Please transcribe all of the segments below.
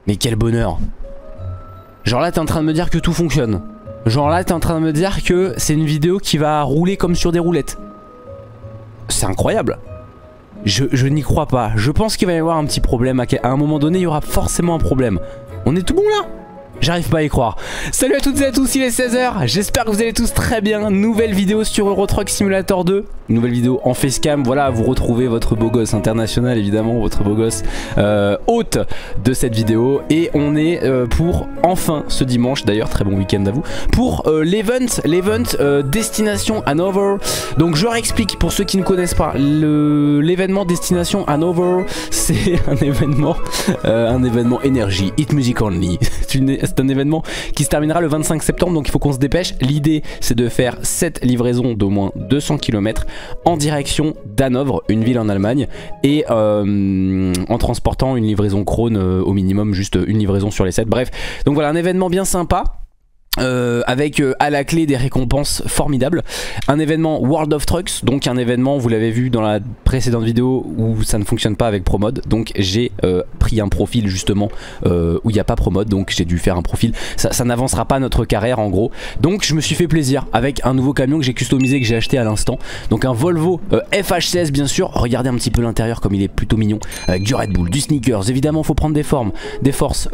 Mais quel bonheur. Genre là t'es en train de me dire que tout fonctionne. Genre là t'es en train de me dire que c'est une vidéo qui va rouler comme sur des roulettes. C'est incroyable. Je n'y crois pas. Je pense qu'il va y avoir un petit problème. À un moment donné il y aura forcément un problème. On est tout bon là? J'arrive pas à y croire. Salut à toutes et à tous, il est 16 h. J'espère que vous allez tous très bien. Nouvelle vidéo sur Euro Truck Simulator 2. Nouvelle vidéo en facecam. Voilà, vous retrouvez votre beau gosse international, évidemment, votre beau gosse hôte de cette vidéo. Et on est pour enfin ce dimanche, d'ailleurs très bon week-end à vous, pour l'event Destination Hanover. Donc je réexplique pour ceux qui ne connaissent pas. L'événement Destination Hanover, c'est un événement énergie, hit music only. C'est un événement qui se terminera le 25 septembre, donc il faut qu'on se dépêche. L'idée c'est de faire 7 livraisons d'au moins 200 km en direction d'Hanovre, une ville en Allemagne, et en transportant une livraison Krone au minimum, juste une livraison sur les 7. Bref, donc voilà, un événement bien sympa. Avec à la clé des récompenses formidables. Un événement World of Trucks, donc un événement, vous l'avez vu dans la précédente vidéo, où ça ne fonctionne pas avec Promode. Donc j'ai pris un profil justement où il n'y a pas Promode, donc j'ai dû faire un profil. Ça n'avancera pas notre carrière en gros. Donc je me suis fait plaisir avec un nouveau camion que j'ai customisé, que j'ai acheté à l'instant. Donc un Volvo FH16 bien sûr. Regardez un petit peu l'intérieur comme il est plutôt mignon. Avec du Red Bull, du sneakers, évidemment faut prendre des forces.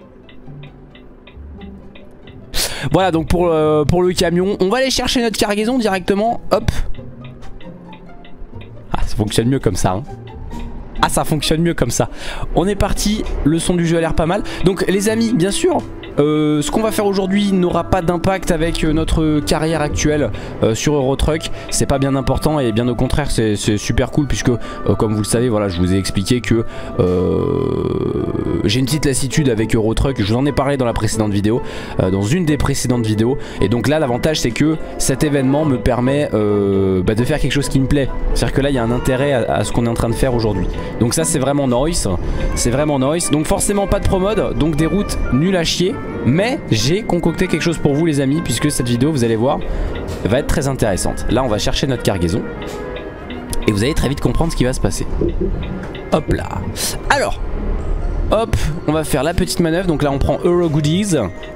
Voilà donc pour le camion, on va aller chercher notre cargaison directement, hop. Ah ça fonctionne mieux comme ça hein. Ah ça fonctionne mieux comme ça. On est parti, le son du jeu a l'air pas mal. Donc les amis bien sûr ce qu'on va faire aujourd'hui n'aura pas d'impact avec notre carrière actuelle sur Euro Truck. C'est pas bien important et bien au contraire c'est super cool puisque comme vous le savez, voilà, je vous ai expliqué que j'ai une petite lassitude avec Euro Truck. Je vous en ai parlé dans la précédente vidéo, dans une des précédentes vidéos. Et donc là l'avantage c'est que cet événement me permet de faire quelque chose qui me plaît. C'est-à-dire que là il y a un intérêt à ce qu'on est en train de faire aujourd'hui. Donc ça c'est vraiment nice. C'est vraiment nice. Donc forcément pas de promode, donc des routes nulles à chier. Mais j'ai concocté quelque chose pour vous les amis, puisque cette vidéo vous allez voir va être très intéressante. Là on va chercher notre cargaison et vous allez très vite comprendre ce qui va se passer. Hop là. Alors hop, on va faire la petite manœuvre. Donc là on prend Euro Goodies.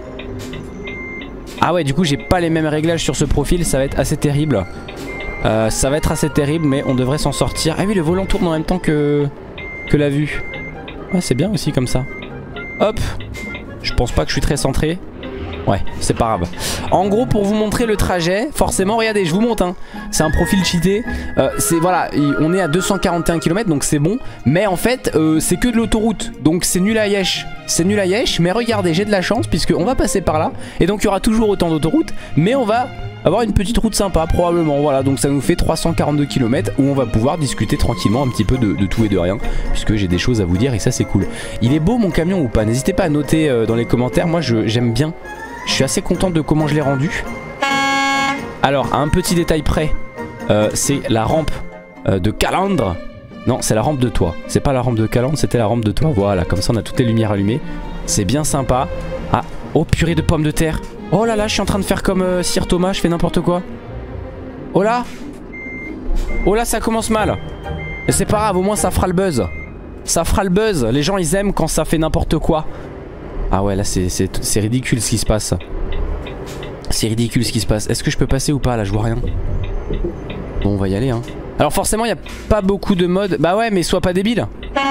Ah ouais du coup j'ai pas les mêmes réglages sur ce profil. Ça va être assez terrible. Ça va être assez terrible, mais on devrait s'en sortir. Ah oui, le volant tourne en même temps que la vue. Ouais c'est bien aussi comme ça. Hop. Je pense pas que je suis très centré. Ouais, c'est pas grave. En gros, pour vous montrer le trajet, forcément, regardez, je vous montre hein. C'est un profil cheaté. Voilà, on est à 241 km, donc c'est bon. Mais en fait, c'est que de l'autoroute. Donc c'est nul à yesh. C'est nul à yesh, mais regardez, j'ai de la chance puisqu'on va passer par là. Et donc il y aura toujours autant d'autoroutes. Mais on va avoir une petite route sympa probablement. Voilà, donc ça nous fait 342 km où on va pouvoir discuter tranquillement un petit peu de tout et de rien, puisque j'ai des choses à vous dire et ça c'est cool. Il est beau mon camion ou pas? N'hésitez pas à noter dans les commentaires. Moi j'aime bien. Je suis assez content de comment je l'ai rendu. Alors à un petit détail près, c'est la rampe de calandre. Non, c'est la rampe de toit. C'est pas la rampe de calandre, c'était la rampe de toit. Voilà, comme ça on a toutes les lumières allumées. C'est bien sympa. Ah, oh purée de pommes de terre. Oh là là, je suis en train de faire comme Sir Thomas, je fais n'importe quoi. Oh là. Oh là, ça commence mal. Et c'est pas grave, au moins ça fera le buzz. Ça fera le buzz, les gens ils aiment quand ça fait n'importe quoi. Ah ouais, là c'est ridicule ce qui se passe. C'est ridicule ce qui se passe. Est-ce que je peux passer ou pas? Là je vois rien. Bon on va y aller hein. Alors forcément il n'y a pas beaucoup de modes. Bah ouais mais sois pas débile.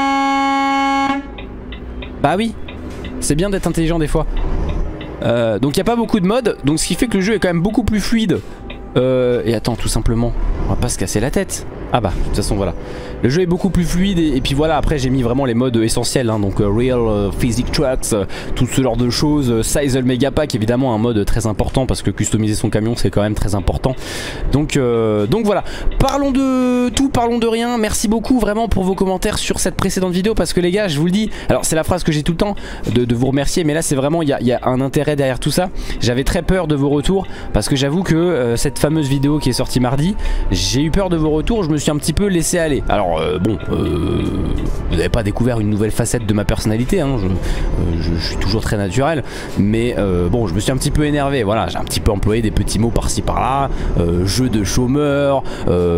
Bah oui. C'est bien d'être intelligent des fois. Donc il n'y a pas beaucoup de modes. Donc ce qui fait que le jeu est quand même beaucoup plus fluide. Et attends, tout simplement, on va pas se casser la tête. Ah bah, de toute façon voilà. Le jeu est beaucoup plus fluide et puis voilà, après j'ai mis vraiment les modes essentiels hein, donc Real Physique Trucks, tout ce genre de choses. Sizel Mega Pack, évidemment un mode très important parce que customiser son camion c'est quand même très important. Donc voilà, parlons de tout, parlons de rien. Merci beaucoup vraiment pour vos commentaires sur cette précédente vidéo parce que les gars, je vous le dis, alors c'est la phrase que j'ai tout le temps de vous remercier, mais là c'est vraiment, il y a un intérêt derrière tout ça. J'avais très peur de vos retours parce que j'avoue que cette fameuse vidéo qui est sortie mardi, j'ai eu peur de vos retours, je me suis un petit peu laissé aller. Alors bon, vous n'avez pas découvert une nouvelle facette de ma personnalité hein. Je suis toujours très naturel, mais bon, je me suis un petit peu énervé. Voilà, j'ai un petit peu employé des petits mots par-ci par-là, jeu de chômeur,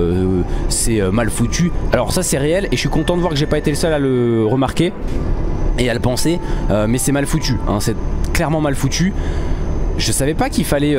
c'est mal foutu. Alors ça c'est réel et je suis content de voir que j'ai pas été le seul à le remarquer. et à le penser, mais c'est mal foutu, hein, c'est clairement mal foutu. Je savais pas qu'il fallait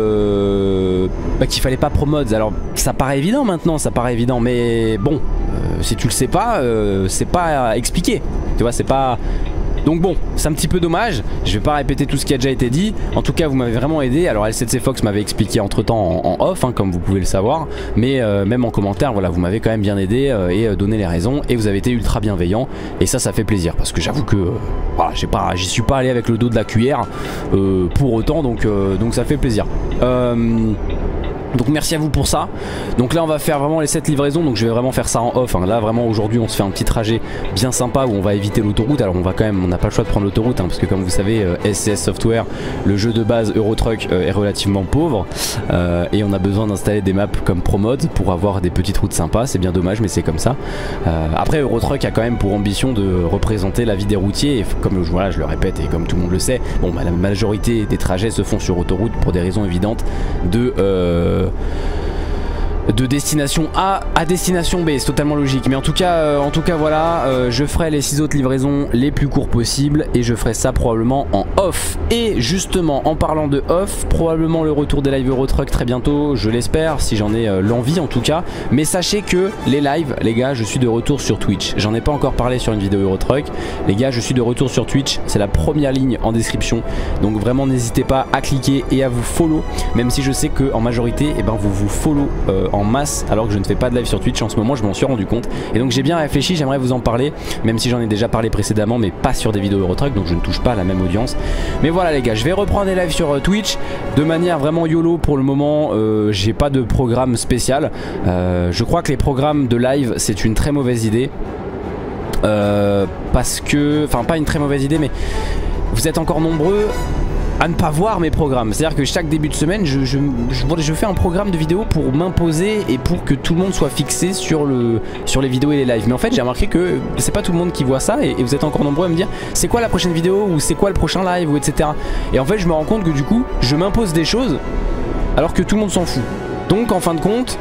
pas pro-mods. Alors ça paraît évident maintenant, ça paraît évident, mais bon, si tu le sais pas, c'est pas expliqué. Tu vois, c'est pas... Donc bon, c'est un petit peu dommage. Je vais pas répéter tout ce qui a déjà été dit. En tout cas, vous m'avez vraiment aidé. Alors L7C Fox m'avait expliqué entre temps en off, hein, comme vous pouvez le savoir. Mais même en commentaire, voilà, vous m'avez quand même bien aidé et donné les raisons. Et vous avez été ultra bienveillant. Et ça fait plaisir. Parce que j'avoue que voilà, j'y suis pas allé avec le dos de la cuillère pour autant. Donc ça fait plaisir. Donc merci à vous pour ça. Donc là on va faire vraiment les 7 livraisons. Donc je vais vraiment faire ça en off, hein. Là vraiment aujourd'hui on se fait un petit trajet bien sympa où on va éviter l'autoroute. Alors on va quand même, on n'a pas le choix de prendre l'autoroute, hein, parce que comme vous savez SCS Software, le jeu de base Euro Truck est relativement pauvre, et on a besoin d'installer des maps comme ProMod pour avoir des petites routes sympas. C'est bien dommage mais c'est comme ça. Après Euro Truck a quand même pour ambition de représenter la vie des routiers, et comme voilà, je le répète et comme tout le monde le sait, bon, bah, la majorité des trajets se font sur autoroute pour des raisons évidentes de destination A à destination B, c'est totalement logique. Mais en tout cas voilà, je ferai les 6 autres livraisons les plus courts possibles et je ferai ça probablement en off. Et justement en parlant de off, probablement le retour des lives Euro Truck très bientôt, je l'espère, si j'en ai l'envie en tout cas. Mais sachez que les lives, les gars, je suis de retour sur Twitch. J'en ai pas encore parlé sur une vidéo Euro Truck. Les gars, je suis de retour sur Twitch, c'est la première ligne en description. Donc vraiment n'hésitez pas à cliquer et à vous follow, même si je sais que en majorité vous vous follow en masse alors que je ne fais pas de live sur Twitch en ce moment, je m'en suis rendu compte. Et donc j'ai bien réfléchi, j'aimerais vous en parler, même si j'en ai déjà parlé précédemment, mais pas sur des vidéos Euro Truck, donc je ne touche pas à la même audience. Mais voilà les gars, je vais reprendre des lives sur Twitch de manière vraiment YOLO pour le moment. J'ai pas de programme spécial. Je crois que les programmes de live c'est une très mauvaise idée. Parce que, enfin pas une très mauvaise idée, mais vous êtes encore nombreux à ne pas voir mes programmes. C'est-à-dire que chaque début de semaine je fais un programme de vidéo pour m'imposer et pour que tout le monde soit fixé sur les vidéos et les lives. Mais en fait j'ai remarqué que c'est pas tout le monde qui voit ça, et vous êtes encore nombreux à me dire c'est quoi la prochaine vidéo, ou c'est quoi le prochain live, ou etc. Et en fait je me rends compte que du coup je m'impose des choses alors que tout le monde s'en fout. Donc en fin de compte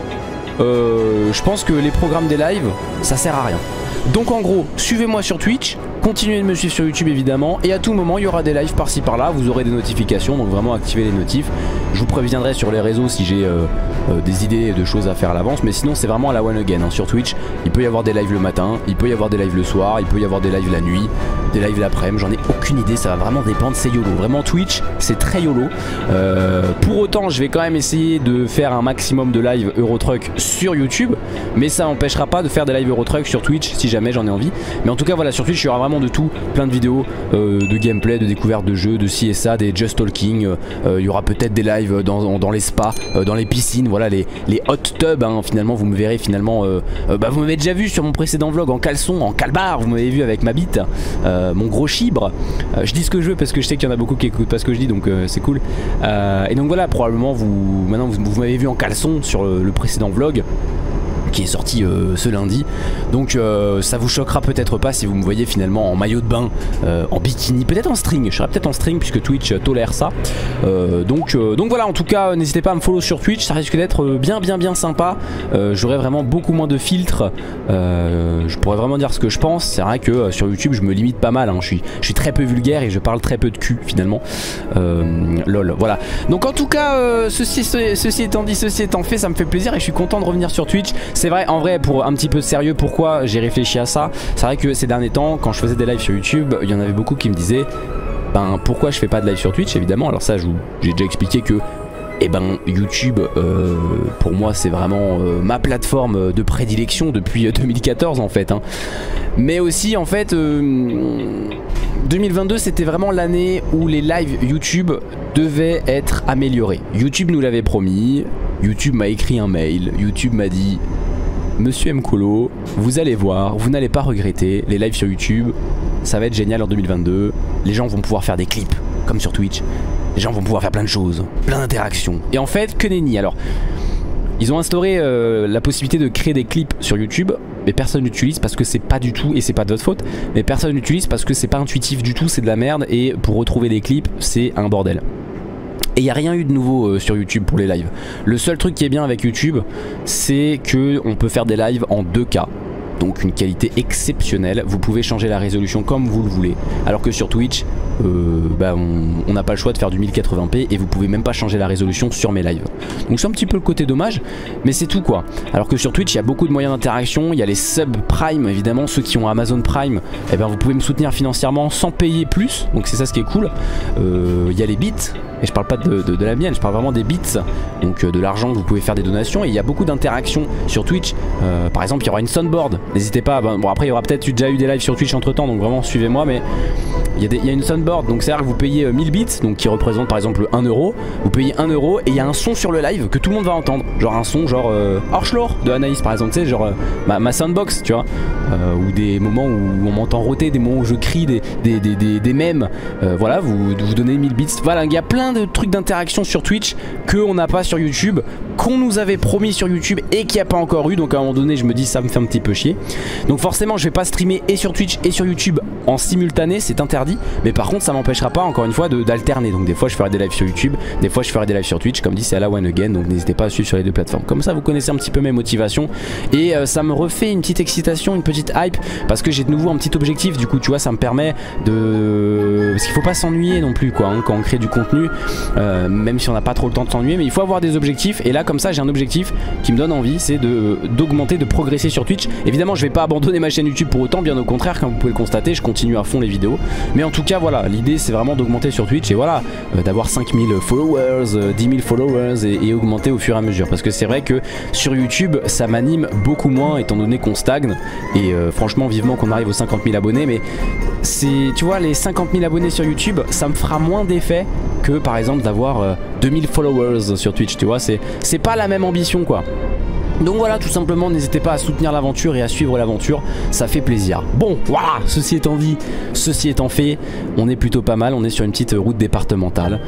je pense que les programmes des lives ça sert à rien. Donc en gros, suivez-moi sur Twitch, continuez de me suivre sur YouTube évidemment, et à tout moment il y aura des lives par-ci par-là, vous aurez des notifications, donc vraiment activez les notifs. Je vous préviendrai sur les réseaux si j'ai des idées de choses à faire à l'avance, mais sinon c'est vraiment à la one again, hein. Sur Twitch, il peut y avoir des lives le matin, il peut y avoir des lives le soir, il peut y avoir des lives la nuit, des lives l'après-midi, j'en ai aucune idée, ça va vraiment dépendre, c'est YOLO. Vraiment Twitch, c'est très YOLO. Pour autant, je vais quand même essayer de faire un maximum de lives Euro Truck sur YouTube, mais ça n'empêchera pas de faire des lives Euro Truck sur Twitch si jamais j'en ai envie. Mais en tout cas voilà, sur Twitch il y aura vraiment de tout, plein de vidéos de gameplay, de découverte de jeux, de ci et ça, des just talking, il y aura peut-être des lives dans les spas, dans les piscines, voilà les hot tubs, hein. Finalement vous me verrez finalement, vous m'avez déjà vu sur mon précédent vlog en caleçon, en calbar, vous m'avez vu avec ma bite, mon gros chibre. Je dis ce que je veux parce que je sais qu'il y en a beaucoup qui écoutent pas ce que je dis, donc c'est cool. Et donc voilà, probablement maintenant vous m'avez vu en caleçon sur le précédent vlog qui est sorti ce lundi. Donc ça vous choquera peut-être pas si vous me voyez finalement en maillot de bain, en bikini, peut-être en string. Je serai peut-être en string puisque Twitch tolère ça. Donc voilà, en tout cas n'hésitez pas à me follow sur Twitch, ça risque d'être bien sympa. J'aurai vraiment beaucoup moins de filtres, je pourrais vraiment dire ce que je pense. C'est vrai que sur YouTube je me limite pas mal, hein. Je suis très peu vulgaire et je parle très peu de cul finalement. Lol, voilà. Donc en tout cas ceci étant dit, ceci étant fait, ça me fait plaisir et je suis content de revenir sur Twitch. C'est vrai, en vrai, pour un petit peu de sérieux, pourquoi j'ai réfléchi à ça, c'est vrai que ces derniers temps, quand je faisais des lives sur YouTube, il y en avait beaucoup qui me disaient pourquoi je fais pas de live sur Twitch, évidemment. Alors ça, j'ai déjà expliqué que YouTube pour moi c'est vraiment ma plateforme de prédilection depuis 2014 en fait, hein. Mais aussi en fait 2022 c'était vraiment l'année où les lives YouTube devaient être améliorés. YouTube nous l'avait promis, YouTube m'a écrit un mail, YouTube m'a dit Monsieur Mkolo, vous allez voir, vous n'allez pas regretter, les lives sur YouTube ça va être génial en 2022, les gens vont pouvoir faire des clips comme sur Twitch, les gens vont pouvoir faire plein de choses, plein d'interactions. Et en fait, que nenni. Alors, ils ont instauré la possibilité de créer des clips sur YouTube, mais personne n'utilise parce que c'est pas du tout, et c'est pas de votre faute, mais personne n'utilise parce que c'est pas intuitif du tout, c'est de la merde, et pour retrouver des clips, c'est un bordel. Et il n'y a rien eu de nouveau sur YouTube pour les lives. Le seul truc qui est bien avec YouTube, c'est que on peut faire des lives en 2K. donc une qualité exceptionnelle. Vous pouvez changer la résolution comme vous le voulez, alors que sur Twitch on n'a pas le choix de faire du 1080p et vous pouvez même pas changer la résolution sur mes lives. Donc c'est un petit peu le côté dommage, mais c'est tout quoi. Alors que sur Twitch il y a beaucoup de moyens d'interaction, il y a les subs Prime évidemment, ceux qui ont Amazon Prime, et ben vous pouvez me soutenir financièrement sans payer plus, donc c'est ça ce qui est cool. Il y a les bits, et je parle pas de la mienne, je parle vraiment des bits, donc de l'argent que vous pouvez faire des donations, et il y a beaucoup d'interactions sur Twitch. Par exemple il y aura une soundboard, n'hésitez pas, bon après il y aura peut-être déjà eu des lives sur Twitch entre temps, donc vraiment suivez-moi, mais il y a une soundboard, donc c'est à dire que vous payez 1000 bits, donc qui représente par exemple 1 euro, vous payez 1 euro et il y a un son sur le live que tout le monde va entendre, genre un son genre Orchlore de Anaïs par exemple, tu sais, genre ma soundbox, tu vois, ou des moments où on m'entend rôter, des moments où je crie, des mèmes, voilà, vous donnez 1000 bits, voilà, il y a plein de trucs d'interaction sur Twitch qu'on n'a pas sur YouTube, qu'on nous avait promis sur YouTube et qu'il n'y a pas encore eu, donc à un moment donné je me dis ça me fait un petit peu chier, donc forcément je vais pas streamer et sur Twitch et sur YouTube en simultané, c'est interdit, mais par contre ça m'empêchera pas encore une fois d'alterner, donc des fois je ferai des lives sur YouTube, des fois je ferai des lives sur Twitch, comme dit c'est à la one again, donc n'hésitez pas à suivre sur les deux plateformes, comme ça vous connaissez un petit peu mes motivations, et ça me refait une petite excitation, une petite hype, parce que j'ai de nouveau un petit objectif, du coup tu vois ça me permet de... parce qu'il faut pas s'ennuyer non plus quoi, hein, quand on crée du contenu, même si on n'a pas trop le temps de s'ennuyer, mais il faut avoir des objectifs, et là comme ça j'ai un objectif qui me donne envie, c'est d'augmenter, de progresser sur Twitch. Évidemment je vais pas abandonner ma chaîne YouTube pour autant, bien au contraire, comme vous pouvez le constater, je continue à fond les vidéos, mais en tout cas voilà, l'idée c'est vraiment d'augmenter sur Twitch, et voilà, d'avoir 5000 followers, 10 000 followers, et augmenter au fur et à mesure, parce que c'est vrai que sur YouTube ça m'anime beaucoup moins étant donné qu'on stagne, et franchement vivement qu'on arrive aux 50 000 abonnés, mais c'est, tu vois, les 50 000 abonnés sur YouTube ça me fera moins d'effet que par exemple d'avoir 2000 followers sur Twitch, tu vois, c'est pas la même ambition quoi. Donc voilà, tout simplement, n'hésitez pas à soutenir l'aventure et à suivre l'aventure, ça fait plaisir. Bon, voilà, ceci étant dit, ceci étant fait, on est plutôt pas mal, on est sur une petite route départementale.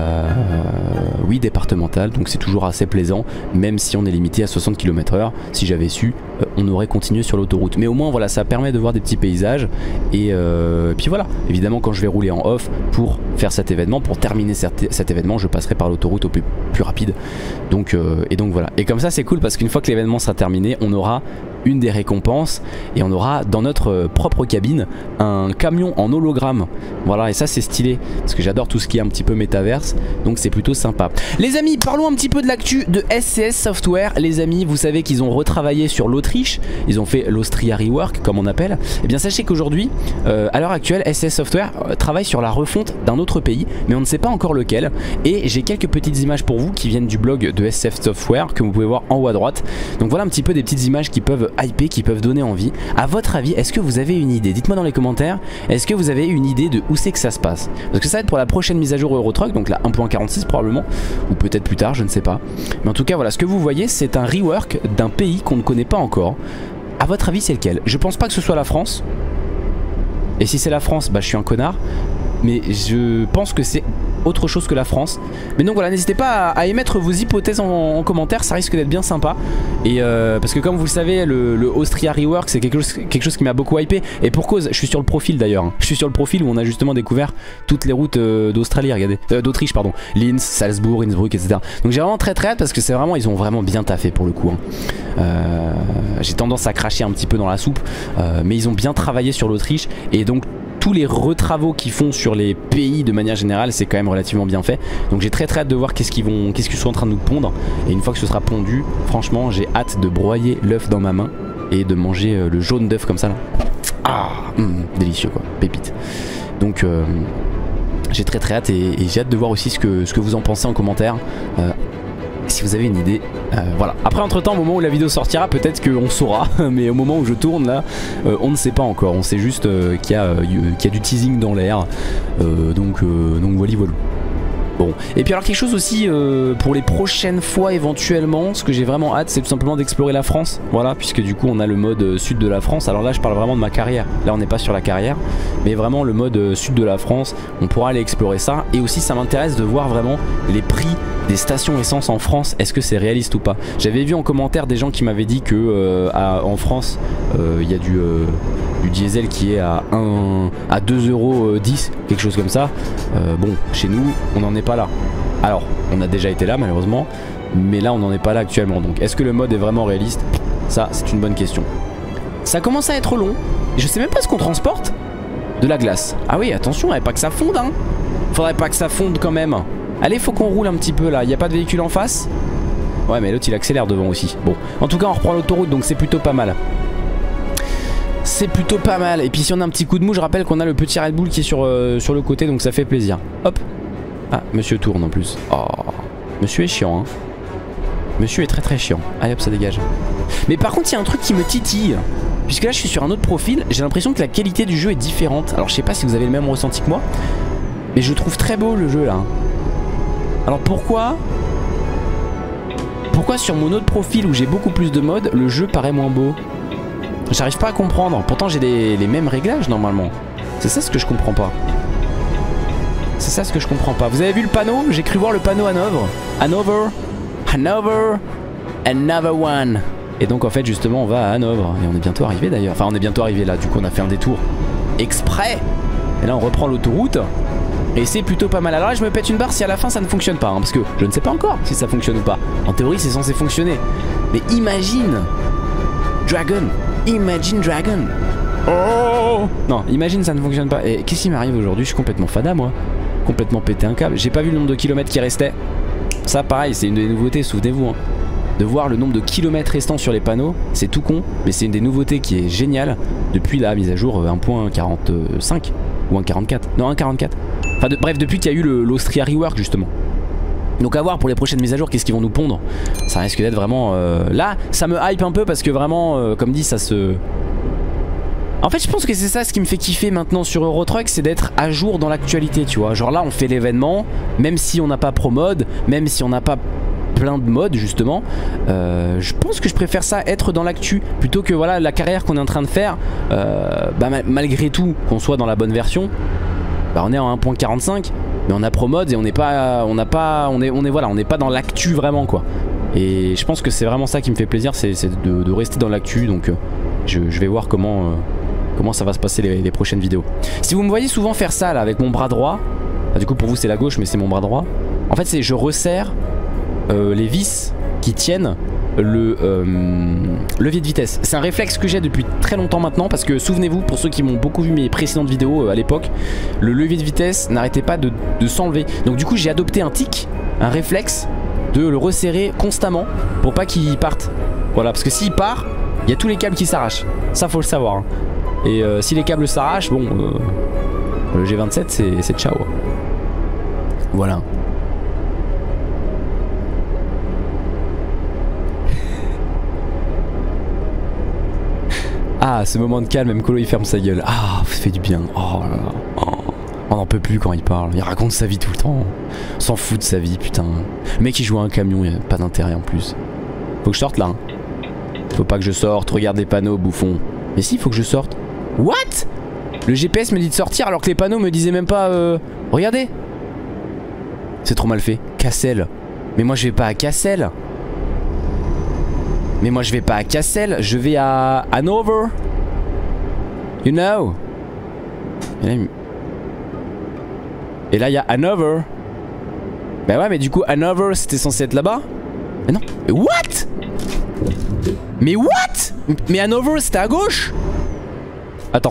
Oui, départementale, donc c'est toujours assez plaisant, même si on est limité à 60 km/h. Si j'avais su, on aurait continué sur l'autoroute. Mais au moins, voilà, ça permet de voir des petits paysages. Et puis voilà, évidemment, quand je vais rouler en off pour faire cet événement, pour terminer cet événement, je passerai par l'autoroute au plus rapide. Donc, et donc voilà. Et comme ça, c'est cool parce qu'une fois que l'événement sera terminé, on aura une des récompenses et on aura dans notre propre cabine un camion en hologramme. Voilà, et ça c'est stylé parce que j'adore tout ce qui est un petit peu métaverse, donc c'est plutôt sympa. Les amis, parlons un petit peu de l'actu de SCS Software. Les amis, vous savez qu'ils ont retravaillé sur l'Autriche, ils ont fait l'Austria Rework comme on appelle. Et bien sachez qu'aujourd'hui, à l'heure actuelle, SCS Software travaille sur la refonte d'un autre pays, mais on ne sait pas encore lequel. Et j'ai quelques petites images pour vous qui viennent du blog de SCS Software que vous pouvez voir en haut à droite. Donc voilà un petit peu des petites images qui peuvent hyper, qui peuvent donner envie. À votre avis, est-ce que vous avez une idée? Dites-moi dans les commentaires, est-ce que vous avez une idée de où c'est que ça se passe? Parce que ça va être pour la prochaine mise à jour Euro Truck, donc la 1.46 probablement, ou peut-être plus tard, je ne sais pas. Mais en tout cas, voilà, ce que vous voyez, c'est un rework d'un pays qu'on ne connaît pas encore. À votre avis, c'est lequel? Je pense pas que ce soit la France. Et si c'est la France, bah je suis un connard. Mais je pense que c'est autre chose que la France. Mais donc voilà, n'hésitez pas à émettre vos hypothèses en commentaire, ça risque d'être bien sympa. Et parce que comme vous le savez, le Austria Rework c'est quelque chose qui m'a beaucoup hypé. Et pour cause, je suis sur le profil d'ailleurs. Je suis sur le profil où on a justement découvert toutes les routes d'Australie, regardez. D'Autriche pardon. Linz, Salzbourg, Innsbruck, etc. Donc j'ai vraiment très hâte parce que c'est vraiment, ils ont vraiment bien taffé pour le coup. J'ai tendance à cracher un petit peu dans la soupe. Mais ils ont bien travaillé sur l'Autriche. Et donc tous les retravaux qu'ils font sur les pays de manière générale, c'est quand même relativement bien fait. Donc j'ai très hâte de voir qu'est-ce qu'ils sont en train de nous pondre. Et une fois que ce sera pondu, franchement j'ai hâte de broyer l'œuf dans ma main et de manger le jaune d'œuf comme ça là. Ah, délicieux quoi, pépite. Donc j'ai très hâte et j'ai hâte de voir aussi ce que vous en pensez en commentaire. Si vous avez une idée, voilà. Après entre temps, au moment où la vidéo sortira, peut-être qu'on saura. Mais au moment où je tourne là, on ne sait pas encore. On sait juste qu'il y a du teasing dans l'air. Donc voilà. Bon, et puis alors quelque chose aussi pour les prochaines fois éventuellement, ce que j'ai vraiment hâte, c'est tout simplement d'explorer la France. Voilà, puisque du coup on a le mode sud de la France. Alors là je parle vraiment de ma carrière. Là on n'est pas sur la carrière, mais vraiment le mode sud de la France. On pourra aller explorer ça. Et aussi ça m'intéresse de voir vraiment les prix des stations essence en France. Est-ce que c'est réaliste ou pas? J'avais vu en commentaire des gens qui m'avaient dit que en France il y a du diesel qui est à 2,10 €, quelque chose comme ça. Bon, chez nous on n'en est pas là. Alors on a déjà été là malheureusement, mais là on n'en est pas là actuellement. Donc est-ce que le mode est vraiment réaliste? Ça c'est une bonne question. Ça commence à être long. Je sais même pas ce qu'on transporte. De la glace. Ah oui, attention, faudrait pas que ça fonde, hein. Faudrait pas que ça fonde quand même. Allez, faut qu'on roule un petit peu là. Y a pas de véhicule en face? Ouais, mais l'autre il accélère devant aussi. Bon, en tout cas, on reprend l'autoroute donc c'est plutôt pas mal. C'est plutôt pas mal. Et puis si on a un petit coup de mou, je rappelle qu'on a le petit Red Bull qui est sur le côté, donc ça fait plaisir. Hop. Ah, monsieur tourne en plus. Oh, monsieur est chiant, hein. Monsieur est très très chiant. Allez hop, ça dégage. Mais par contre, il y a un truc qui me titille. Puisque là, je suis sur un autre profil. J'ai l'impression que la qualité du jeu est différente. Alors, je sais pas si vous avez le même ressenti que moi. Mais je trouve très beau le jeu là. Alors pourquoi sur mon autre profil où j'ai beaucoup plus de modes, le jeu paraît moins beau? J'arrive pas à comprendre. Pourtant j'ai les mêmes réglages normalement. C'est ça ce que je comprends pas. C'est ça ce que je comprends pas. Vous avez vu le panneau? J'ai cru voir le panneau Hanovre. Hanovre. Hanovre. Another one. Et donc en fait justement on va à Hanovre. Et on est bientôt arrivé d'ailleurs. Enfin on est bientôt arrivé là. Du coup on a fait un détour exprès. Et là on reprend l'autoroute. Et c'est plutôt pas mal. Alors là je me pète une barre si à la fin ça ne fonctionne pas, hein, parce que je ne sais pas encore si ça fonctionne ou pas. En théorie c'est censé fonctionner. Mais imagine Dragon. Imagine Dragon. Oh non, imagine ça ne fonctionne pas. Et qu'est-ce qui m'arrive aujourd'hui? Je suis complètement fada moi. Complètement pété un câble. J'ai pas vu le nombre de kilomètres qui restait. Ça pareil c'est une des nouveautés, souvenez-vous, hein. De voir le nombre de kilomètres restants sur les panneaux. C'est tout con, mais c'est une des nouveautés qui est géniale. Depuis la mise à jour 1.45 ou 1.44. Non 1.44. Enfin bref, depuis qu'il y a eu l'Austria Rework justement. Donc à voir pour les prochaines mises à jour, qu'est-ce qu'ils vont nous pondre. Ça risque d'être vraiment... Là, ça me hype un peu parce que vraiment, comme dit, ça se... En fait, je pense que c'est ça ce qui me fait kiffer maintenant sur Euro Truck, c'est d'être à jour dans l'actualité, tu vois. Genre là, on fait l'événement, même si on n'a pas pro mode, même si on n'a pas plein de modes justement, je pense que je préfère ça, être dans l'actu, plutôt que voilà la carrière qu'on est en train de faire, malgré tout, qu'on soit dans la bonne version. On est en 1.45 mais on a pro mode et on n'est pas on n'est pas dans l'actu vraiment quoi. Et je pense que c'est vraiment ça qui me fait plaisir, c'est de rester dans l'actu. Donc je vais voir comment ça va se passer les prochaines vidéos. Si vous me voyez souvent faire ça là avec mon bras droit, du coup pour vous c'est la gauche mais c'est mon bras droit. En fait c'est je resserre les vis qui tiennent le levier de vitesse. C'est un réflexe que j'ai depuis très longtemps maintenant, parce que souvenez-vous, pour ceux qui m'ont beaucoup vu mes précédentes vidéos à l'époque, le levier de vitesse n'arrêtait pas de s'enlever. Donc du coup j'ai adopté un tic, un réflexe de le resserrer constamment pour pas qu'il parte. Voilà, parce que s'il part, il y a tous les câbles qui s'arrachent. Ça faut le savoir, hein. Et si les câbles s'arrachent, bon, le G27 c'est ciao. Voilà. Ah, ce moment de calme, même Colo il ferme sa gueule. Ah, ça fait du bien. Oh là là. Oh. On n'en peut plus quand il parle. Il raconte sa vie tout le temps. On s'en fout de sa vie, putain. Le mec il joue à un camion, il n'y a pas d'intérêt en plus. Faut que je sorte là, hein. Faut pas que je sorte, regarde les panneaux, bouffon. Mais si, faut que je sorte. What? Le GPS me dit de sortir alors que les panneaux me disaient même pas regardez. C'est trop mal fait. Cassel. Mais moi je vais pas à Cassel. Mais moi je vais pas à Cassel, je vais à Hanovre. You know. Et là il y a Hanovre. Bah ouais mais du coup Hanovre c'était censé être là-bas. Mais non. Mais what? Mais what? Mais Hanovre c'était à gauche. Attends.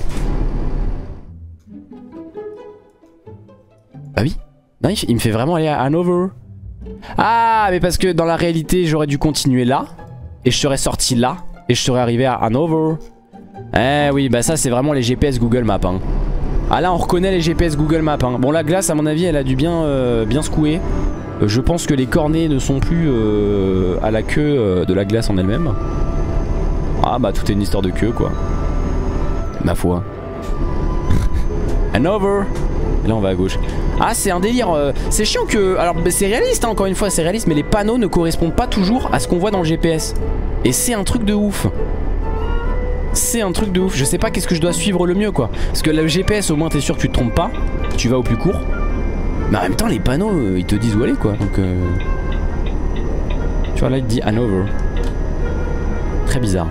Bah oui. Non, il me fait vraiment aller à Hanovre. Ah mais parce que dans la réalité j'aurais dû continuer là. Et je serais sorti là. Et je serais arrivé à Hanovre. Eh oui bah ça c'est vraiment les GPS Google Maps, hein. Ah là on reconnaît les GPS Google Maps, hein. Bon la glace à mon avis elle a dû bien secouer. Je pense que les cornets ne sont plus à la queue de la glace en elle-même. Ah bah tout est une histoire de queue quoi. Ma foi. Hanovre. Et là on va à gauche. Ah c'est un délire, c'est chiant que... Alors c'est réaliste hein, encore une fois c'est réaliste, mais les panneaux ne correspondent pas toujours à ce qu'on voit dans le GPS. Et c'est un truc de ouf. C'est un truc de ouf, je sais pas qu'est-ce que je dois suivre le mieux quoi. Parce que le GPS au moins t'es sûr que tu te trompes pas, tu vas au plus court. Mais en même temps les panneaux ils te disent où aller quoi. Donc tu vois là il te dit Hanovre. Très bizarre.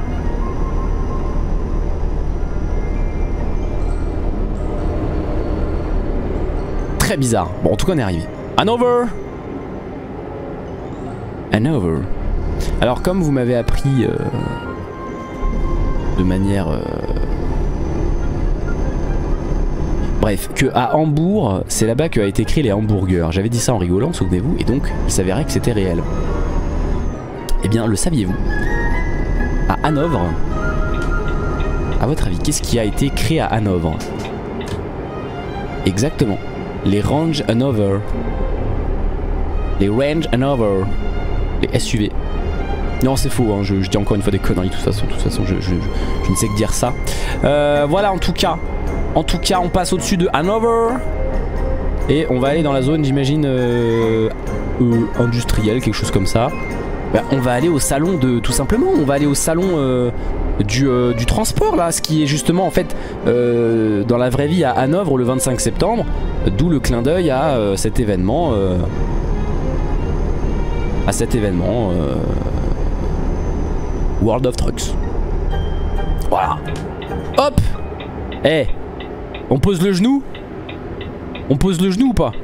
Très bizarre. Bon en tout cas on est arrivé. Hanovre. Hanovre. Alors comme vous m'avez appris de manière... Bref, que à Hambourg, c'est là-bas qu'a été créé les hamburgers. J'avais dit ça en rigolant, souvenez-vous, et donc il s'avérait que c'était réel. Eh bien, le saviez-vous? À Hanovre, à votre avis, qu'est-ce qui a été créé à Hanovre? Exactement, les Range Hanover. Les Range Hanover. Les SUV. Non, c'est faux, hein. Je dis encore une fois des conneries, de toute façon je ne sais que dire ça. Voilà, en tout cas, on passe au-dessus de Hanover. Et on va aller dans la zone, j'imagine, industrielle, quelque chose comme ça. Bah, on va aller au salon de... Tout simplement, on va aller au salon du transport, là. Ce qui est justement, en fait, dans la vraie vie à Hanovre, le 25 septembre. D'où le clin d'œil à cet événement... World of Trucks. Voilà. Hop. Eh, on pose le genou? On pose le genou ou pas?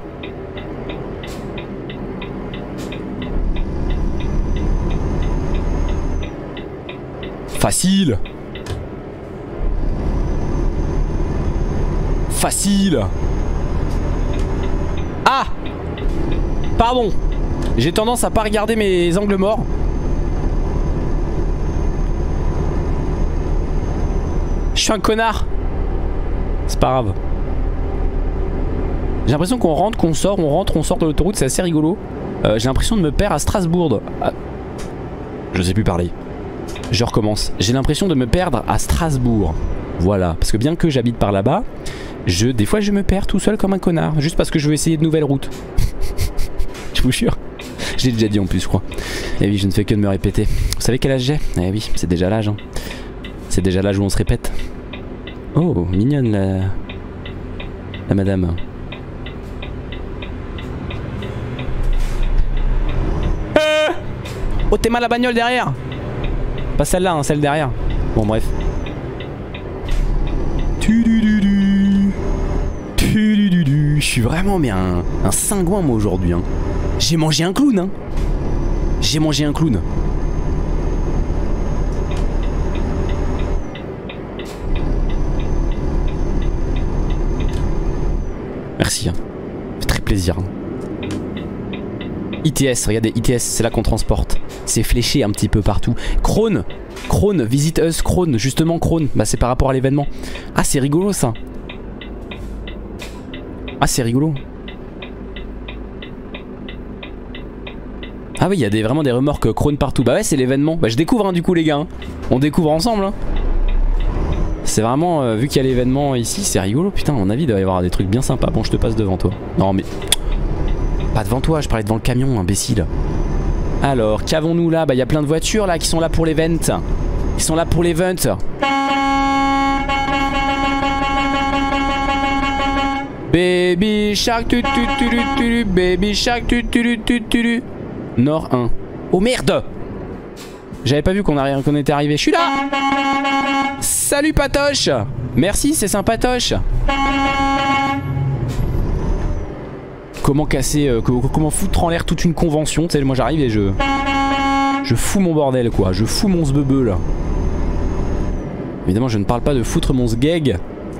Facile. Facile. Ah. Pardon. J'ai tendance à pas regarder mes angles morts. Je suis un connard. C'est pas grave. J'ai l'impression qu'on rentre, qu'on sort, on rentre, on sort de l'autoroute, c'est assez rigolo. J'ai l'impression de me perdre à Strasbourg. Ah. Je sais plus parler. Je recommence. J'ai l'impression de me perdre à Strasbourg. Voilà. Parce que bien que j'habite par là-bas, des fois je me perds tout seul comme un connard. Juste parce que je veux essayer de nouvelles routes. Je vous jure. Je l'ai déjà dit en plus, je crois. Et oui, je ne fais que de me répéter. Vous savez quel âge j'ai? Eh oui, c'est déjà l'âge. Hein. C'est déjà l'âge où on se répète. Oh, mignonne la madame. Oh, t'es mal la bagnole derrière. Pas celle-là, hein, celle derrière. Bon, bref. Je suis vraiment mais un cingouin moi aujourd'hui. Hein. J'ai mangé un clown. Hein. J'ai mangé un clown. Merci. Hein. Ça fait très plaisir. Hein. ITS, regardez, ITS, c'est là qu'on transporte. C'est fléché un petit peu partout. Krone, Visit Us, Krone, justement Krone. Bah c'est par rapport à l'événement. Ah c'est rigolo ça. Ah c'est rigolo. Ah oui, il y a vraiment des remorques Krone partout. Bah ouais, c'est l'événement. Bah je découvre hein, du coup les gars. Hein. On découvre ensemble. Hein. C'est vraiment, vu qu'il y a l'événement ici, c'est rigolo. Putain, à mon avis, il doit y avoir des trucs bien sympas. Bon, je te passe devant toi. Non mais... Pas devant toi, je parlais devant le camion, imbécile. Alors, qu'avons-nous là? Bah, il y a plein de voitures là qui sont là pour l'event. Ils sont là pour l'event. Baby Shark, Baby Shark, Nord 1. Oh merde! J'avais pas vu qu'on était arrivé. Je suis là! Salut Patoche! Merci, c'est sympatoche! Comment casser, comment foutre en l'air toute une convention? Tu sais, moi j'arrive et je fous mon bordel quoi, je fous mon sbebe là. Évidemment je ne parle pas de foutre mon sgeg.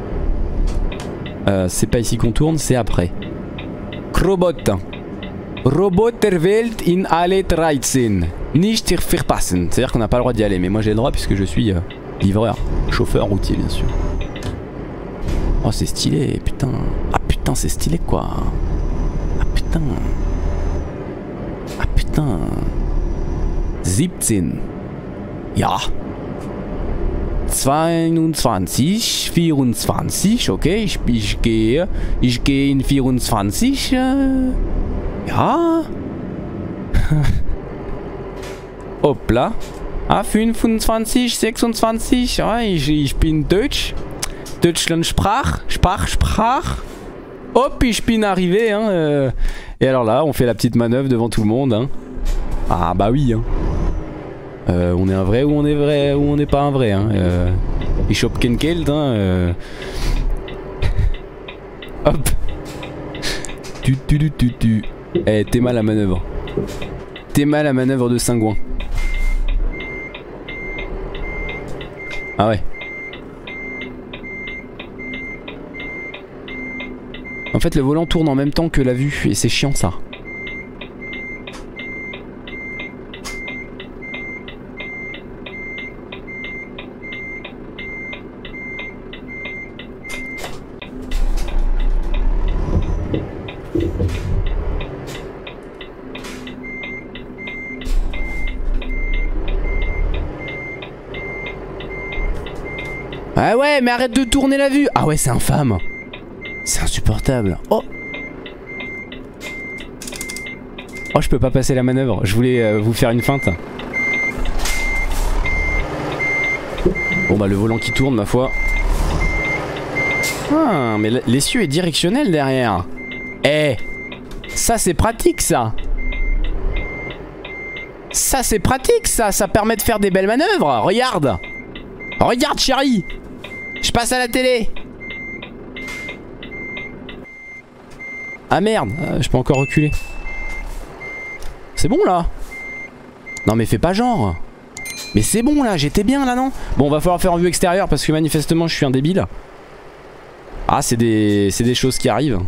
C'est pas ici qu'on tourne, c'est après. Robot. Robot der Welt in alle 13. Nicht verpassen. C'est-à-dire qu'on n'a pas le droit d'y aller, mais moi j'ai le droit puisque je suis livreur, chauffeur routier bien sûr. Oh c'est stylé, putain. Ah putain c'est stylé quoi. Putain. Ah putain. 17. Ja. 22, 24, okay. Ich gehe in 24. Ja. Hop là. Ah 25, 26. Ja, ich bin Deutsch. Deutschland Sprach. Hop, ich bin arrivé hein. Et alors là, on fait la petite manœuvre devant tout le monde hein. Ah bah oui hein. On est un vrai ou on est vrai ou on n'est pas un vrai hein. Ich hab kein Geld hein. Hop. Eh, t'es mal à manœuvre. T'es mal à manœuvre de cingouin. Ah ouais. En fait le volant tourne en même temps que la vue et c'est chiant ça. Ah ouais mais arrête de tourner la vue. Ah ouais c'est infâme. C'est insupportable. Oh. Oh je peux pas passer la manœuvre. Je voulais vous faire une feinte. Bon bah le volant qui tourne ma foi. Ah mais l'essieu est directionnel derrière. Eh, ça c'est pratique ça. Ça c'est pratique ça. Ça permet de faire des belles manœuvres. Regarde. Regarde chérie. Je passe à la télé. Ah merde, je peux encore reculer. C'est bon là? Non mais fais pas genre. Mais c'est bon là, j'étais bien là non? Bon on va falloir faire en vue extérieure parce que manifestement je suis un débile. Ah c'est des choses qui arrivent.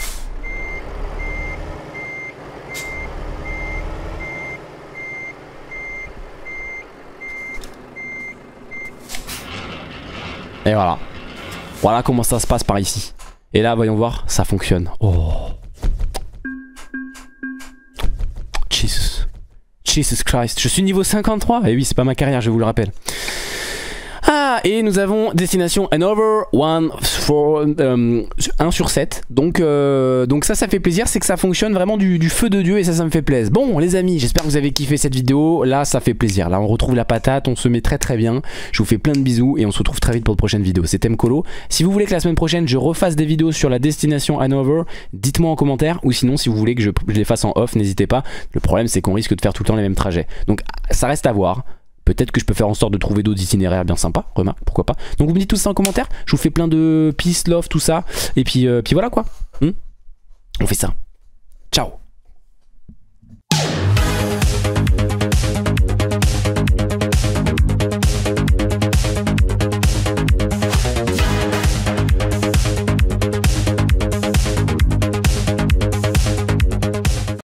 Et voilà. Voilà comment ça se passe par ici. Et là voyons voir, ça fonctionne. Oh. Jesus Christ. Je suis niveau 53. Et oui c'est pas ma carrière je vous le rappelle. Ah et nous avons destination Hanover 1 sur 7. Donc ça fait plaisir. C'est que ça fonctionne vraiment du feu de Dieu. Et ça me fait plaisir. Bon les amis j'espère que vous avez kiffé cette vidéo. Là ça fait plaisir. Là on retrouve la patate. On se met très bien. Je vous fais plein de bisous. Et on se retrouve très vite pour de prochaines vidéos. C'était Mkolo. Si vous voulez que la semaine prochaine je refasse des vidéos sur la destination Hanover, dites-moi en commentaire. Ou sinon si vous voulez que je les fasse en off, n'hésitez pas. Le problème c'est qu'on risque de faire tout le temps les mêmes trajets. Donc ça reste à voir. Peut-être que je peux faire en sorte de trouver d'autres itinéraires bien sympas, remarque, pourquoi pas. Donc vous me dites tout ça en commentaire, je vous fais plein de peace, love, tout ça. Et puis voilà quoi. On fait ça. Ciao.